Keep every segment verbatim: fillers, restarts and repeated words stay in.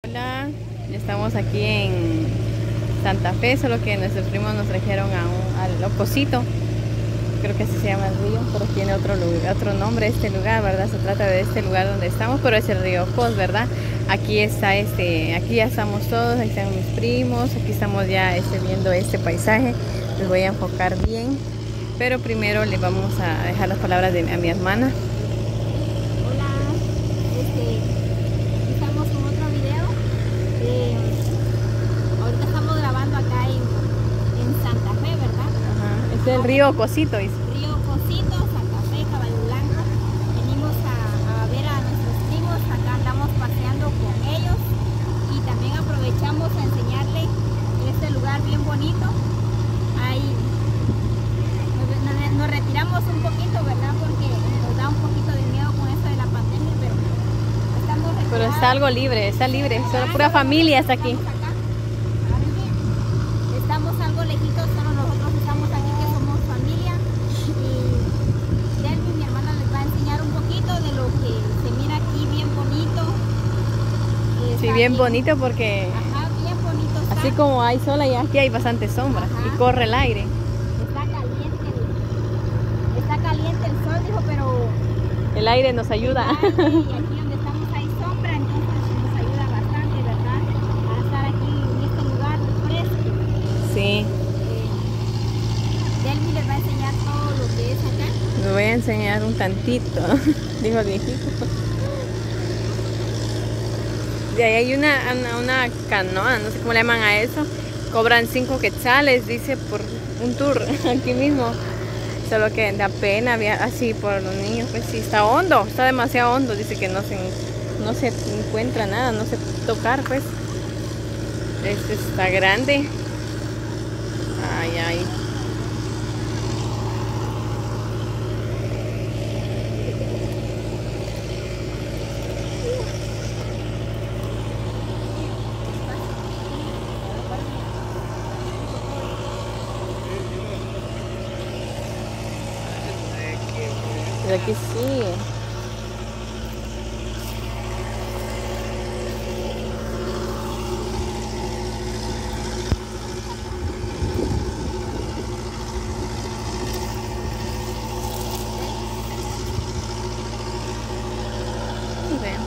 Hola, estamos aquí en Santa Fe, solo que nuestros primos nos trajeron a un, al Ocosito. Creo que así se llama el río, pero tiene otro lugar, otro nombre este lugar, ¿verdad? Se trata de este lugar donde estamos, pero es el río Ocos, ¿verdad? Aquí está este, aquí ya estamos todos, aquí están mis primos, aquí estamos ya este, viendo este paisaje. Les voy a enfocar bien, pero primero le vamos a dejar las palabras de, a mi hermana. Hola, este, estamos con otro video. Eh, ahorita estamos grabando acá en, en Santa Fe, ¿verdad? Ajá. Este es el río Ocosito, dice. Río Cosito, Santa Fe, Caballo Blanco. Venimos a, a ver a nuestros primos, acá andamos paseando con ellos y también aprovechamos a enseñarle este lugar bien bonito. Ahí nos, nos- nos retiramos un poquito, ¿verdad? Porque nos da un poquito de miedo con esto de la pandemia, pero estamos Pero retirados. está algo libre, está libre, solo pura familia está aquí. Estamos acá. Estamos algo lejitos, solo nosotros estamos aquí que somos familia. Y Delmi, mi hermana, les va a enseñar un poquito de lo que se mira aquí, bien bonito. Eh, Sí, está bien bonito porque Ajá, bien bonito está. así como hay sol y aquí hay bastante sombra Ajá. y corre el aire. Está caliente, el- está caliente el sol, dijo, pero El aire nos ayuda. y aquí donde estamos hay sombra, entonces nos ayuda bastante, ¿verdad? A estar aquí en este lugar fresco. Sí, Eh, Delmi les va a enseñar todo lo que es acá. les voy a enseñar un tantito, dijo el viejito. De ahí hay una, una, una canoa, no sé cómo le llaman a eso. Cobran cinco quetzales, dice, por un tour aquí mismo. Solo que da pena via- así por los niños, pues sí, está hondo, está demasiado hondo. Dice que no se, no se encuentra nada, no se puede tocar, pues. Este está grande. Ay, ay. Pero aquí sí. Vean.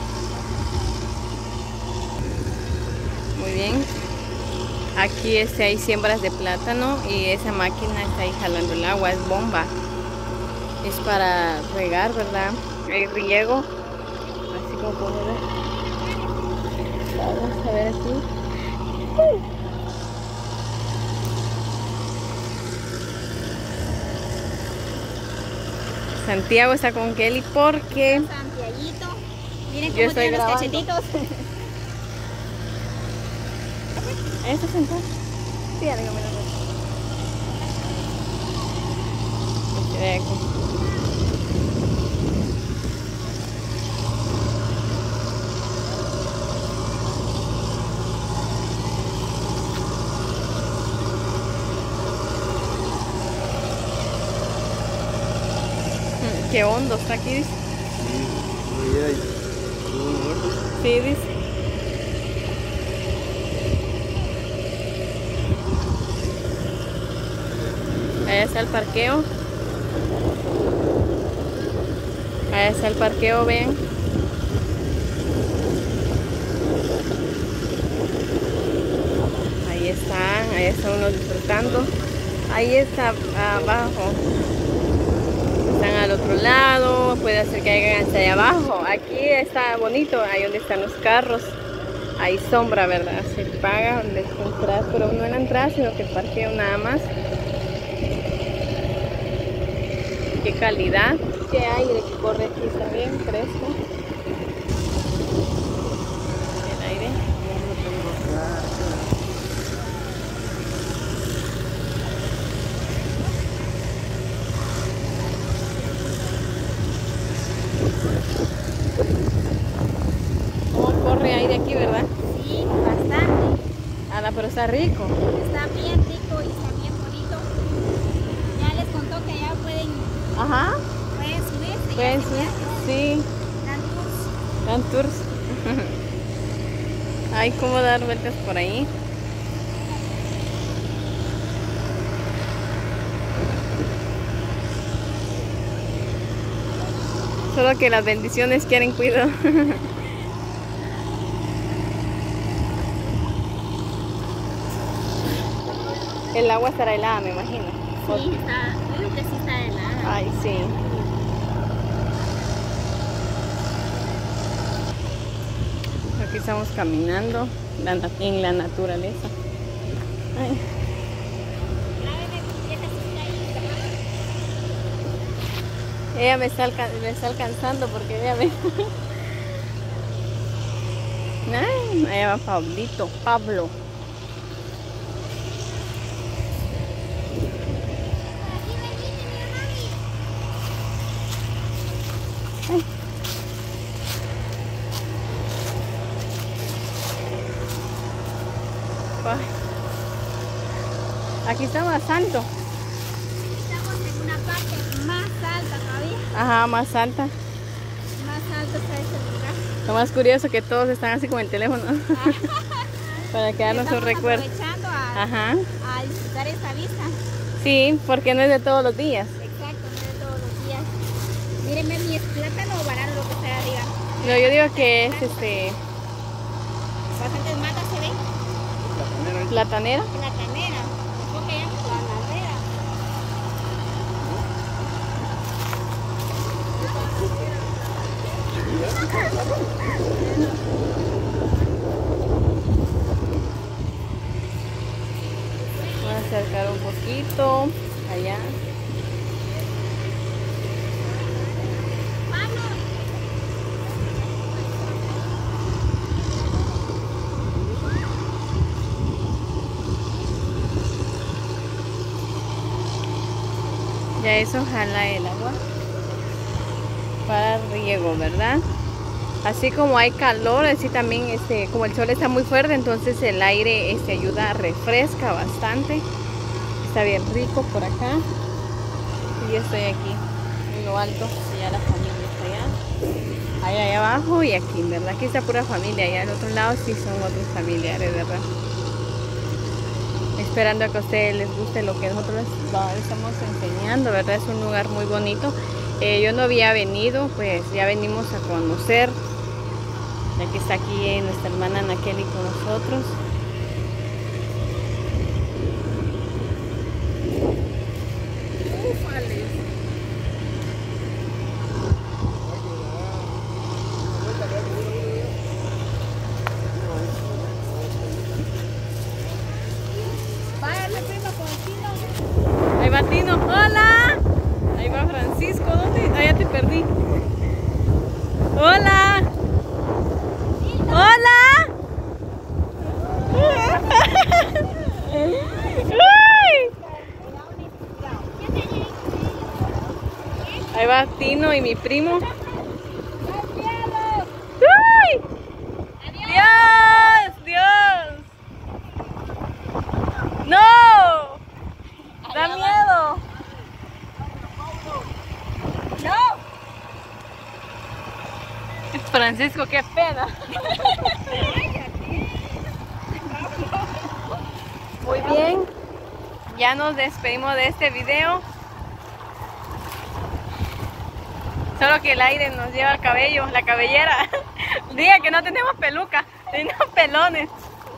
Muy bien. Aquí este, hay siembras de plátano y esa máquina está ahí jalando el agua, es bomba. Es para regar, ¿verdad? Hay riego. Así como pueden ver. Vamos a ver aquí. Santiago está con Kelly porque Santiaguito. Miren Yo cómo estoy tiene los grabando. cachetitos. ¿Está sentado? Sí, ya dígame la verdad. Qué hondo está aquí, dice. Sí, dice. Allá está el parqueo. Allá está el parqueo, vean. Ahí están, ahí están unos disfrutando. Ahí está abajo. Están al otro lado, puede ser que hayan hasta allá abajo. Aquí está bonito, ahí donde están los carros. Hay sombra, ¿verdad? Se paga donde entrar, pero no en la entrada, sino que el parqueo nada más. Qué calidad, qué aire que corre aquí, está bien fresco. El aire. ¿Cómo corre aire aquí, verdad? Sí, bastante. Ah, pero está rico. Está bien rico y está bien bonito. Ya les contó que allá pueden, Ajá. pueden subirse. Pueden ya se subir. viajan, Sí. dan tours. Dan tours. hay como dar vueltas por ahí. Solo que las bendiciones quieren cuidado. El agua estará helada, me imagino. Sí, está, creo que sí está helada. Ay, sí. Aquí estamos caminando en la naturaleza. Ay. Ella me está, me está alcanzando porque ella me... Ay, allá va Pablito, Pablo. Ay. Aquí está más alto. Estamos en una parte más alta todavía. Ajá, más alta. Más alto está este lugar. Lo más curioso que todos están así con el teléfono. Para quedarnos un recuerdo. Aprovechando a, Ajá. a disfrutar esta vista. Sí, porque no es de todos los días. Exacto, no es de todos los días. Mírenme, mi es plátano o banano lo que está arriba. No, yo digo que es este... Bastantes matas se ven. platanera. Platanera. ¿Cómo que llama? Planadera. Voy a acercar un poquito allá. Ya eso jala el agua para riego, ¿verdad? Así como hay calor, así también este, como el sol está muy fuerte, entonces el aire este, ayuda, refresca bastante. Está bien rico por acá. Y yo estoy aquí en lo alto, allá la familia está allá. Allá, allá abajo y aquí, ¿verdad? Aquí está pura familia, allá al otro lado sí son otros familiares, ¿verdad? Esperando a que a ustedes les guste lo que nosotros les estamos enseñando, ¿verdad? Es un lugar muy bonito. Eh, yo no había venido, pues ya venimos a conocer, ya que está aquí nuestra hermana Nakeli con nosotros. Ahí va Tino, hola. Ahí va Francisco, ¿dónde? Ah, ya te perdí. Hola. Hola. Ahí va Tino y mi primo. ¡Uy! ¡Dios! ¡Dios! ¡No! ¡Da miedo! ¡No! Francisco, qué pena. Muy bien, ya nos despedimos de este video. Solo que el aire nos lleva al cabello, la cabellera. Diga que no tenemos peluca, tenemos pelones.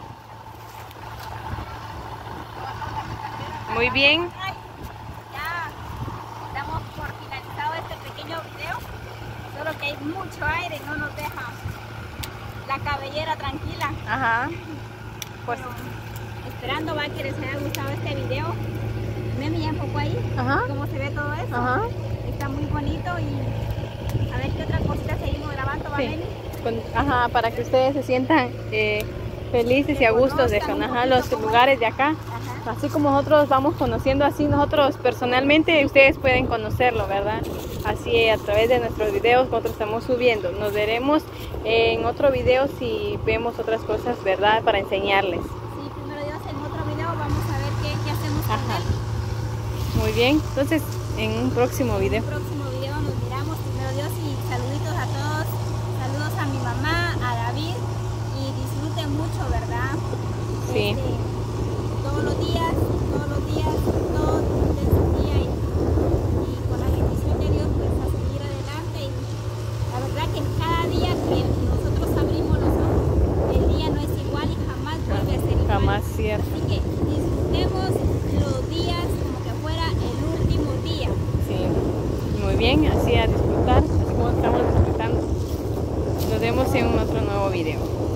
Muy bien. Ya damos por finalizado este pequeño video. Solo que hay mucho aire y no nos deja la cabellera tranquila. Ajá. Pues Pero, esperando va que les haya gustado este video. Me ya enfocó ahí. Ajá. Cómo se ve todo eso. Ajá. Está muy bonito y a ver qué otra cosita seguimos grabando, ¿va, Sí. Meli? Con- ajá, para que ustedes se sientan eh, felices y a gustos de conozcan un conocer poquito los cómo lugares de acá. Ajá. Así como nosotros vamos conociendo así, nosotros personalmente, ustedes pueden conocerlo, ¿verdad? Así a través de nuestros videos que nosotros estamos subiendo. Nos veremos en otro video si vemos otras cosas, ¿verdad? Para enseñarles. Sí, primero Dios, en otro video vamos a ver qué, qué hacemos con Ajá. él. Muy bien, entonces en un próximo En video. el próximo video nos miramos, primero Dios, y saluditos a todos. Saludos a mi mamá, a David, y disfruten mucho Sí. Este, todos los días, todos los días, todo el día y, y con la bendición de Dios pues a seguir adelante. Y la verdad que cada día que nosotros abrimos los ojos, el día no es igual y jamás vuelve a ser igual. Jamás, cierto. Así que disfrutemos los días como que fuera el último día. Sí, muy bien, así a disfrutar, así como estamos disfrutando. Nos vemos en otro nuevo video.